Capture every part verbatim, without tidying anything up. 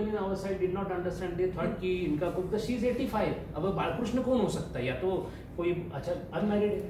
People in our side did not understand, they thought कि इनका कुछ तो शी इज एटी फाइव, अब बालकृष्ण कौन हो सकता है, या तो कोई अच्छा अनमैरिड है।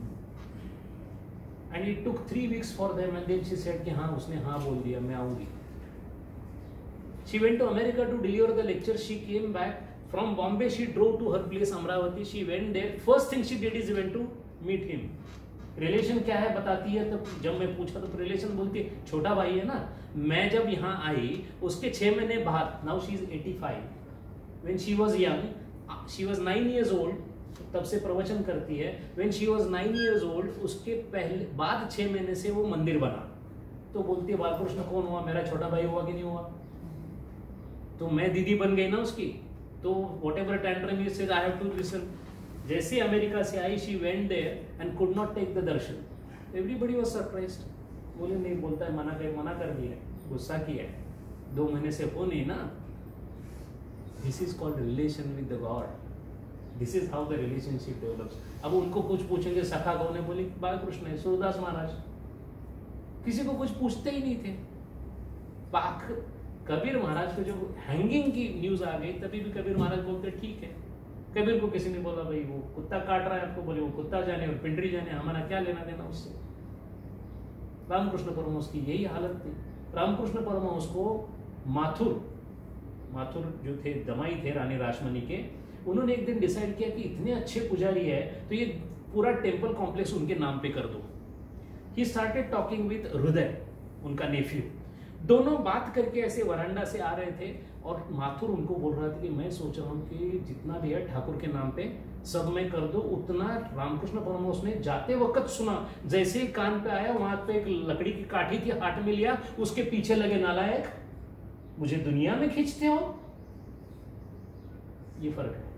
And it took three weeks for them and then she said कि हाँ उसने हाँ बोल दिया, मैं आऊंगी। She went to America to deliver the lecture, she came back from Bombay, she drove to her place Amravati, she went there, first thing she did is went to meet him. Relation क्या है बताती है, तो जब मैं पूछा तो रिलेशन बोलती है छोटा भाई है ना। मैं जब यहाँ आई उसके छह महीने बाद, now she is eighty five, when she was young she was nine years old, तब से प्रवचन करती है, when she was nine years old, उसके पहले बाद छह महीने से वो मंदिर बना। तो बोलती है बालकृष्ण कौन हुआ, मेरा छोटा भाई हुआ कि नहीं हुआ, तो मैं दीदी बन गई ना उसकी, तो whatever tantrum he said I have to listen. जैसे अमेरिका से आई she went there and could not take the darshan, everybody was surprised, बोले नहीं बोलता है, मना कर मना कर दिया, गुस्सा किया है, दो महीने से हो नहीं ना। This is called relation with the god, this is how the relationship develops. अब उनको कुछ पूछेंगे सखा कौन है, बोले बालकृष्ण है, सूरदास महाराज, किसी को कुछ पूछते ही नहीं थे। पाक कबीर महाराज को जब हैंगिंग की न्यूज आ गई तभी भी कबीर महाराज बोलते ठीक है। कबीर को किसी ने बोला भाई वो कुत्ता काट रहा है आपको, बोले वो कुत्ता जाने और पिंडरी जाने, हमारा क्या लेना देना उससे। रामकृष्ण परमहंस की यही हालत थी। रामकृष्ण परमहंस को माथुर माथुर जो थे दमाई थे रानी रासमणी के, उन्होंने एक दिन डिसाइड किया कि इतने अच्छे पुजारी है तो ये पूरा टेम्पल कॉम्प्लेक्स उनके नाम पे कर दो। ही स्टार्टेड टॉकिंग विद हृदय, उनका नेफ्यू, दोनों बात करके ऐसे वरांडा से आ रहे थे और माथुर उनको बोल रहा था कि मैं सोच रहा हूँ कि जितना भी है ठाकुर के नाम पे सब मैं कर दो। उतना रामकृष्ण परमहंस ने जाते वक्त सुना, जैसे ही कान पे आया वहां पे एक लकड़ी की काठी थी, हाथ में लिया, उसके पीछे लगे नालायक, मुझे दुनिया में खींचते हो। ये फर्क है।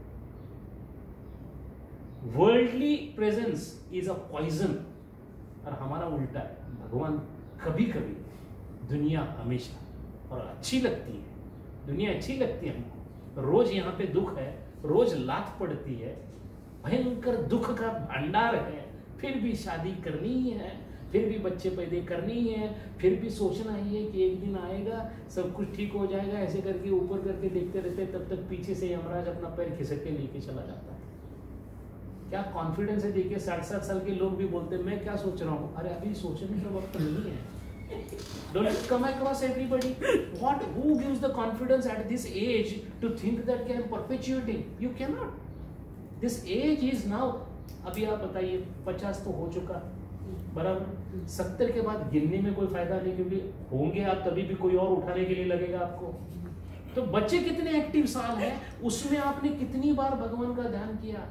Worldly presence is a poison, और हमारा उल्टा है। भगवान कभी कभी, दुनिया हमेशा, और अच्छी लगती है दुनिया, अच्छी लगती है हमको। रोज यहाँ पे दुख है, रोज लात पड़ती है, भयंकर दुख का भंडार है, फिर भी शादी करनी ही है, फिर भी बच्चे पैदा करनी ही है, फिर भी सोचना ही है कि एक दिन आएगा सब कुछ ठीक हो जाएगा, ऐसे करके ऊपर करके देखते रहते, तब तक पीछे से यमराज अपना पैर खिसक के लेके चला जाता है। क्या कॉन्फिडेंस है, देखिए साठ साठ साल के लोग भी बोलते हैं मैं क्या सोच रहा हूँ, अरे अभी सोचने का वक्त नहीं है। Don't you come across everybody? What? Who gives the confidence at this age to think that I am perpetuating? You cannot. This age is now. अभी आप बताइए, पचास तो हो चुका, बराबर। सत्तर के बाद गिनने में कोई फायदा नहीं, क्योंकि होंगे आप तभी भी कोई और उठाने के लिए लगेगा आपको। तो बच्चे कितने एक्टिव साल हैं, उसमें आपने कितनी बार भगवान का ध्यान किया,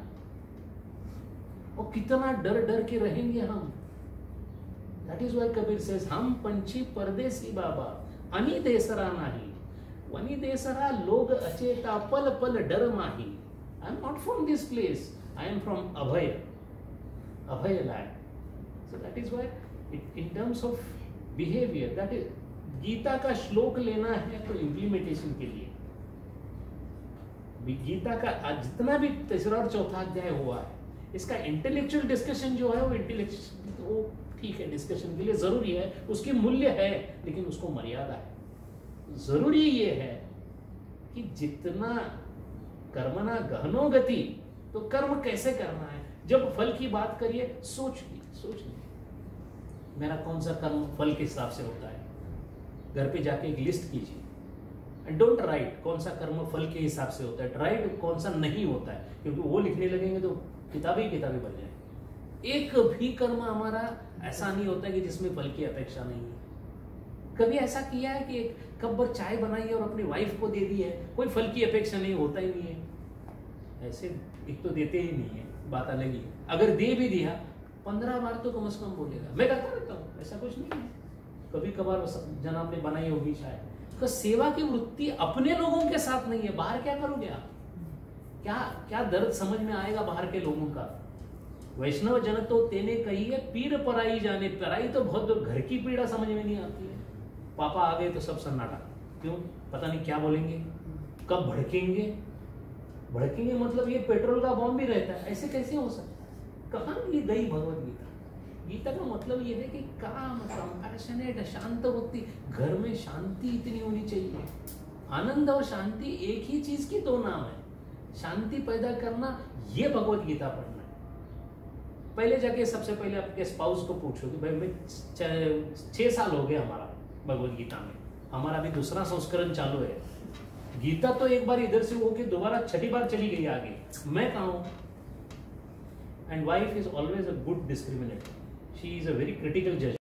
और कितना डर डर के रहेंगे हम। That is why Kabir says, हम पंछी परदेसी बाबा, अनी देसरा नाही, वनी देसरा लोग अचेता पल पल डर माही। I am not from this place, I am from Abhaya, Abhaya land. So that is why, it, in terms of behavior, that is, Gita का श्लोक लेना है तो इम्प्लीमेंटेशन के लिए। गीता का जितना भी तीसरा और चौथा अध्याय हुआ है, इसका इंटेलेक्चुअल डिस्कशन जो है वो इंटेलेक्चुअल वो ठीक है, डिस्कशन के लिए जरूरी है, उसकी मूल्य है, लेकिन उसको मर्यादा है। जरूरी ये है कि जितना कर्मणा गहनो गति, तो कर्म कैसे करना है। जब फल की बात करिए, सोच ली सोच ली मेरा कौन सा कर्म फल के हिसाब से होता है। घर पे जाके एक लिस्ट कीजिए, एंड डोंट राइट कौन सा कर्म फल के हिसाब से होता है, राइट कौन सा नहीं होता है, क्योंकि वो लिखने लगेंगे तो किताबें किताबें बन जाए। एक भी कर्म हमारा ऐसा नहीं होता है कि जिसमें फल की अपेक्षा नहीं है। कभी ऐसा किया है कि एक कप भर चाय बनाई है और अपनी वाइफ को दे दी है, कोई फल की अपेक्षा नहीं, होता ही नहीं है। ऐसे एक तो देते ही नहीं है, बात अलग ही है। अगर दे भी दिया, पंद्रह बार तो कम से कम बोलेगा, मैं करता रहता हूँ, ऐसा कुछ नहीं है। कभी कभार जनाब ने बनाई होगी चाय। तो सेवा की वृत्ति अपने लोगों के साथ नहीं है, बाहर क्या करोगे आप? क्या क्या दर्द समझ में आएगा बाहर के लोगों का। वैष्णव जन तो तेने कही है, पीर पराई जाने, पराई तो बहुत, घर की पीड़ा समझ में नहीं आती है। पापा आ गए तो सब सन्नाटा, क्यों? पता नहीं क्या बोलेंगे, कब भड़केंगे। भड़केंगे मतलब ये पेट्रोल का बॉम्ब भी रहता है, ऐसे कैसे हो सकता है? कहाँ ये गई भगवत गीता? गीता का मतलब ये है कि काम, कंपैशनेट, शांत वृत्ति, घर में शांति इतनी होनी चाहिए। आनंद और शांति एक ही चीज की दो नाम है। शांति पैदा करना ये भगवत गीता पढ़ना है। पहले जाके सबसे पहले आपके स्पाउस को पूछो कि भाई मैं छह साल हो गए हमारा भगवत गीता में, हमारा अभी दूसरा संस्करण चालू है। गीता तो एक बार इधर से होके दोबारा छठी बार चली गई आगे, मैं कहाँ हूँ? And wife is always a good discriminator, she is a very critical जज।